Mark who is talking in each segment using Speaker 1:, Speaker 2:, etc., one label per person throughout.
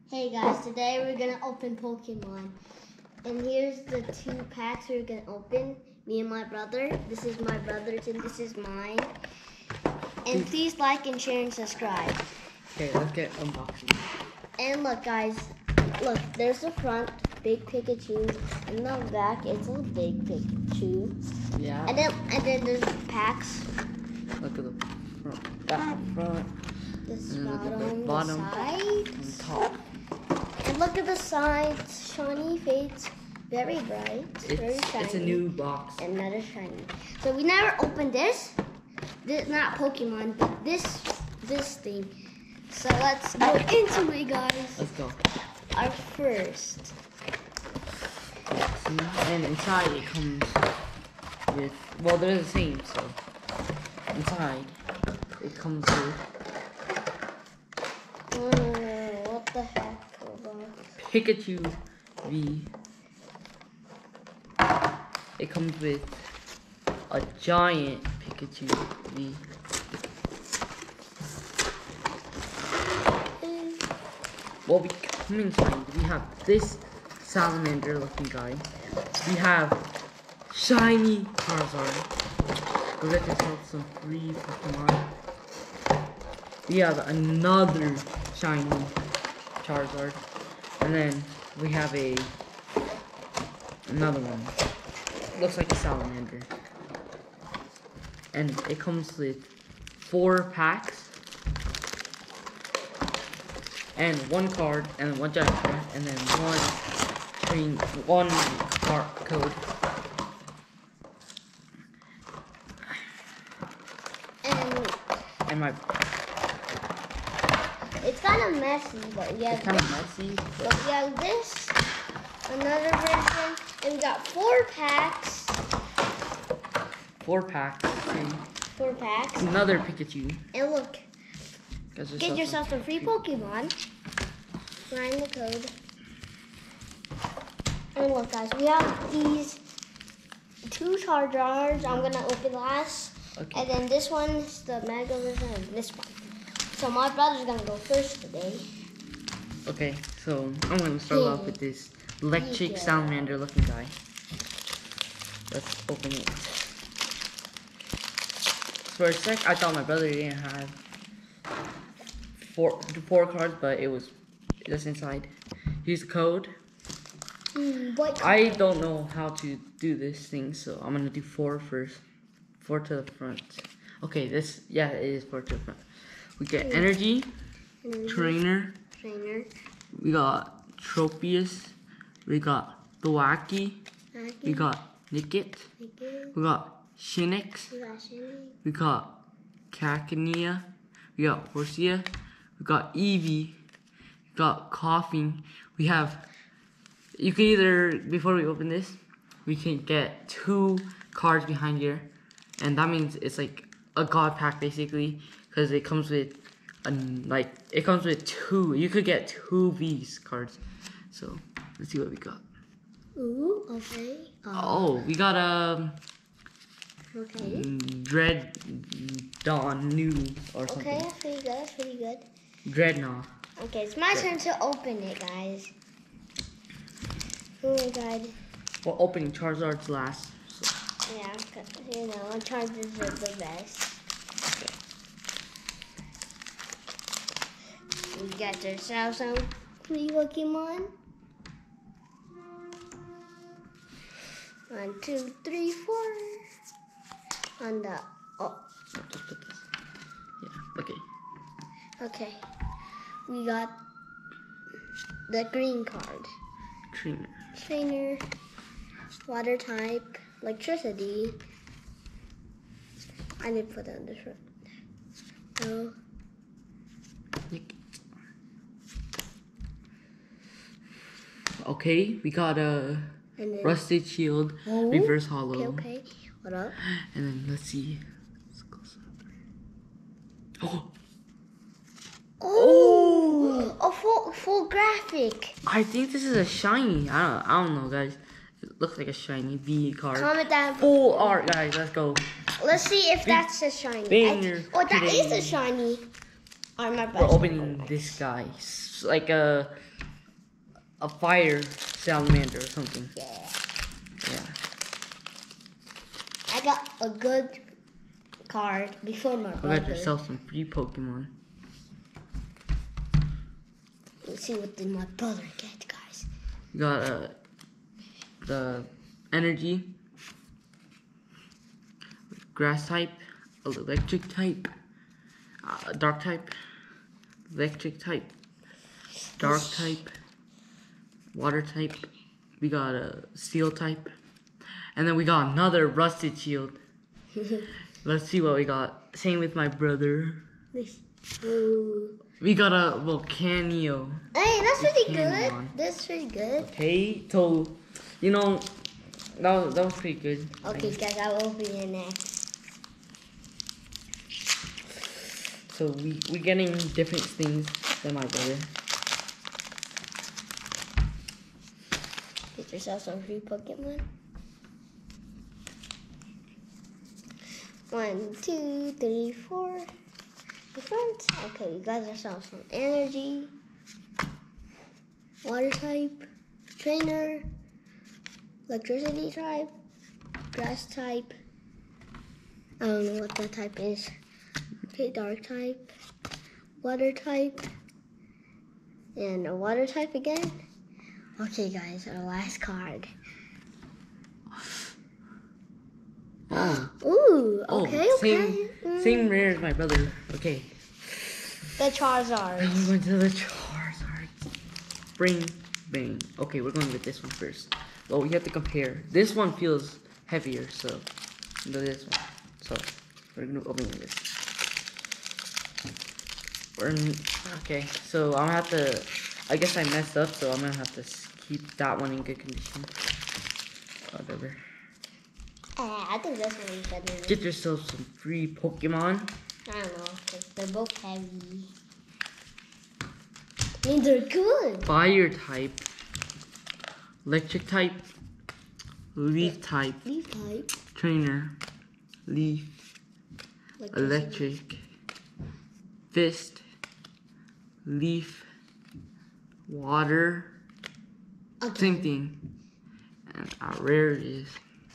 Speaker 1: Hey guys, today we're gonna open Pokemon. And here's the 2 packs we're gonna open. Me and my brother. This is my brother's and this is mine. And please like and share and subscribe.
Speaker 2: Okay, let's get unboxing.
Speaker 1: And look guys, look, there's the front, big Pikachu, and the back, it's a big Pikachu.
Speaker 2: Yeah.
Speaker 1: And then there's packs.
Speaker 2: Look at the front, back, front.
Speaker 1: This
Speaker 2: And look at the
Speaker 1: bottom,
Speaker 2: bottom,
Speaker 1: the
Speaker 2: and
Speaker 1: sides.
Speaker 2: top.
Speaker 1: And look at the sides, shiny, fades, very bright, very shiny.
Speaker 2: It's a new box.
Speaker 1: And another shiny. So we never opened this. This not Pokemon, but this thing. So let's go into it, guys.
Speaker 2: Let's go.
Speaker 1: Our first.
Speaker 2: And inside it comes with, well, they're the same, so inside it comes with
Speaker 1: What the heck? Hold on.
Speaker 2: Pikachu V. It comes with a giant Pikachu V. Well, we come inside. We have this salamander looking guy. We have shiny Charizard. We'll get yourself some free Pokemon. We have another shiny Charizard. And then we have another one. Looks like a salamander. And it comes with 4 packs. And 1 card, and 1 giant card, and then one card code. And my.
Speaker 1: It's kind of messy, but yeah.
Speaker 2: It's kind of messy.
Speaker 1: But we have this, another version, and we got 4 packs.
Speaker 2: 4 packs. Okay.
Speaker 1: 4 packs.
Speaker 2: Another Pikachu.
Speaker 1: And look, get yourself a free Pokemon. Find the code. And look, guys, we have these 2 Charizards. I'm gonna open last.
Speaker 2: Okay.
Speaker 1: And then this one is the Mega version and this one. So my brother's gonna go first today.
Speaker 2: Okay, so I'm gonna start off with this electric salamander looking guy. Let's open it. For a sec, I thought my brother didn't have four cards, but it was just inside. Here's the code. I don't know how to do this thing, so I'm gonna do 4 first. 4 to the front. Okay, it is 4 to the front. We get energy. Trainer. We got Tropius. We got Thwackey. We got Nickit. We got Shinx. We got Cacnea. We got Horsia. We got Eevee. We got Coughing. We have. You can either, before we open this, we can get 2 cards behind here, and that means it's like a god pack basically, because it comes with it comes with 2. You could get 2 V's cards. So let's see what we got.
Speaker 1: Ooh, okay.
Speaker 2: Oh, we got
Speaker 1: Okay.
Speaker 2: Dread Dawn New or something.
Speaker 1: Okay, that's pretty good. That's pretty good.
Speaker 2: Dreadnought.
Speaker 1: Okay, it's my turn to open it, guys. Oh my god.
Speaker 2: Well, opening Charizard's last. So.
Speaker 1: Yeah, you know, Charizards are the best.
Speaker 2: Okay.
Speaker 1: We got yourself some free Pokemon. 1, 2, 3, 4. On the
Speaker 2: Just put this. Yeah. Okay.
Speaker 1: Okay. We got the green card. Trainer. Water type. Electricity. I didn't put that on this one. No.
Speaker 2: Okay, we got a Rusted Shield, Reverse Hollow.
Speaker 1: Okay. What up?
Speaker 2: And then let's see. Let's close up.
Speaker 1: Oh! A full graphic.
Speaker 2: I think this is a shiny. I don't know, guys. It looks like a shiny V card.
Speaker 1: Comment down.
Speaker 2: Full art, guys. Let's go.
Speaker 1: Let's see if that's a shiny.
Speaker 2: Banger
Speaker 1: That is a shiny.
Speaker 2: We're opening this guy. It's like a fire salamander or something.
Speaker 1: Yeah.
Speaker 2: Yeah.
Speaker 1: I got a good card before my brother.
Speaker 2: I got yourself some free Pokemon.
Speaker 1: Let's see what did my brother get, guys.
Speaker 2: You got the energy, grass type, electric type, dark type, electric type, dark type, water type. We got a steel type, and then we got another rusted shield. Let's see what we got. Same with my brother.
Speaker 1: Ooh.
Speaker 2: We got a Volcanio.
Speaker 1: Hey, that's pretty good. That's pretty good.
Speaker 2: Okay, so you know that was pretty good.
Speaker 1: Okay, guys, I will open it next.
Speaker 2: So we're getting different things than my brother.
Speaker 1: Get yourself some free Pokemon. 1, 2, 3, 4. The front. Okay, we got ourselves some energy, water type, trainer, electricity type, grass type. I don't know what that type is. Okay, dark type, water type, and a water type again. Okay, guys, our last card. Ooh, okay, okay.
Speaker 2: Same rare as my brother. Okay.
Speaker 1: The Charizard.
Speaker 2: We're going to the Charizard. Bring, bang. Okay, we're going with this one first. Well, we have to compare. This one feels heavier, so do this one. So we're gonna open this. Okay, so I'm gonna have to. I guess I messed up, so I'm gonna have to keep that one in good condition. Whatever.
Speaker 1: I think this one is better.
Speaker 2: Get yourself some free Pokemon.
Speaker 1: I don't know, 'cause they're both heavy. I mean, they're good.
Speaker 2: Fire type, electric type, leaf type,
Speaker 1: Leaf type.
Speaker 2: trainer, leaf, electric, fist, leaf, water,
Speaker 1: Okay.
Speaker 2: same thing. And our rare is.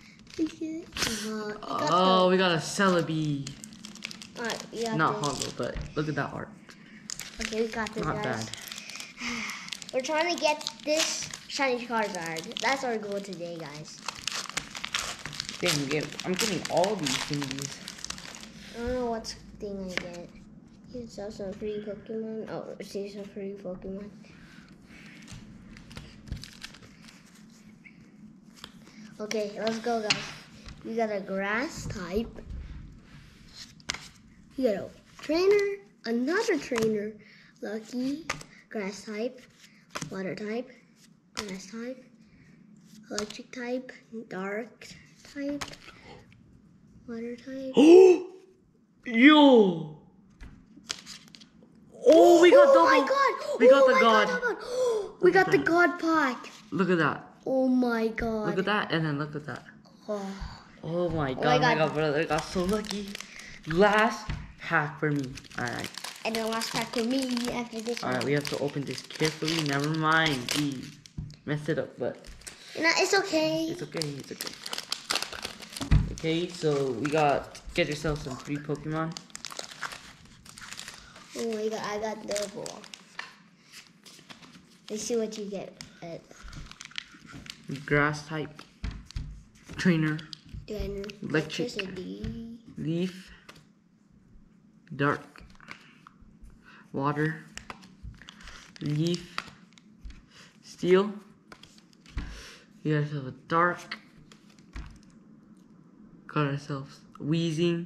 Speaker 2: Oh, we got a Celebi.
Speaker 1: Alright, we got
Speaker 2: Not
Speaker 1: this.
Speaker 2: hollow, but look at that art.
Speaker 1: Okay, we got this,
Speaker 2: Not
Speaker 1: guys.
Speaker 2: bad.
Speaker 1: We're trying to get this shiny Charizard. That's our goal today, guys.
Speaker 2: Dang, I'm getting all these thingies.
Speaker 1: I don't know what thing I get. Here's also free Pokemon. Oh, see some free Pokemon. Okay, let's go, guys. We got a grass type. We got a trainer, another trainer, lucky, grass type, water type, grass type, electric type, dark type, water type.
Speaker 2: Yo! Oh, we got double.
Speaker 1: Oh my god!
Speaker 2: We got
Speaker 1: Oh
Speaker 2: the
Speaker 1: my
Speaker 2: god.
Speaker 1: We got the god pack.
Speaker 2: Look at that.
Speaker 1: Oh my god.
Speaker 2: Look at that, and then look at that.
Speaker 1: Oh.
Speaker 2: Oh my god,
Speaker 1: my
Speaker 2: my
Speaker 1: God.
Speaker 2: god, brother, I got so lucky. Last pack for me. Alright.
Speaker 1: And the last pack for me after this one.
Speaker 2: Alright, we have to open this carefully. Never mind. We messed it up, but
Speaker 1: You know, it's okay.
Speaker 2: it's okay, it's okay. Okay, so we got, get yourself some free Pokemon.
Speaker 1: Oh my god, I got double. Let's see what you get.
Speaker 2: Grass type, trainer, electric,
Speaker 1: Electricity.
Speaker 2: leaf, dark, water, leaf, steel. We got ourselves a dark. Got ourselves wheezing.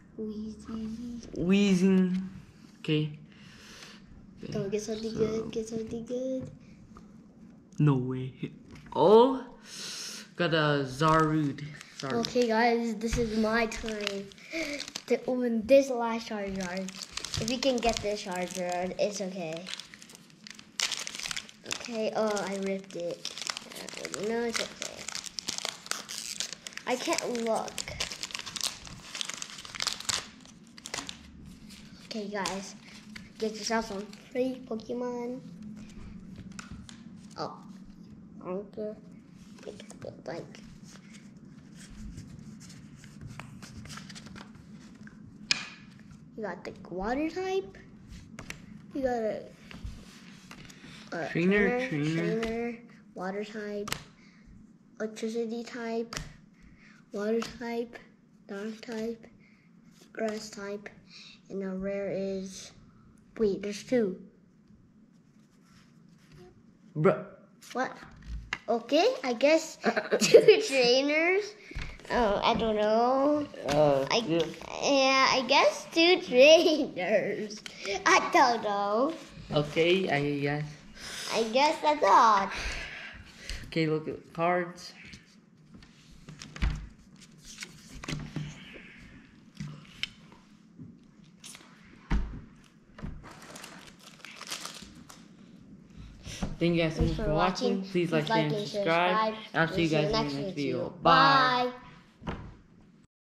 Speaker 2: Okay.
Speaker 1: Don't get something good. Get something good.
Speaker 2: No way. Oh, got a Zarude.
Speaker 1: Okay, guys, this is my time to open this last Charizard. If you can get this Charizard, it's okay. Okay, oh, I ripped it. No, it's okay. I can't look. Okay, guys, get yourself some free Pokemon. Oh, Anchor. Like. You got the water type. You got a trainer, water type, electricity type, water type, dark type, grass type, and the rare is. Wait, there's 2.
Speaker 2: Bruh.
Speaker 1: What? Okay, I guess 2 trainers. Oh, I don't know. I guess 2 trainers. I don't know.
Speaker 2: Okay, I guess.
Speaker 1: I guess that's all.
Speaker 2: Okay, look at the cards. Thank you guys so much for watching. Please like, share, and subscribe. I'll see you guys in the next video. Bye.